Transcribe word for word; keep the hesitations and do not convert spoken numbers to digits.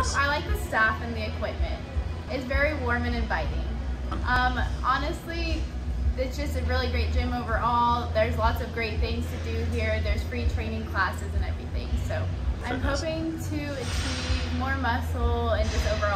staff, I like the staff and the equipment. It's very warm and inviting. Um, honestly, it's just a really great gym overall. There's lots of great things to do here. There's free training classes and everything. So I'm hoping to achieve more muscle and just overall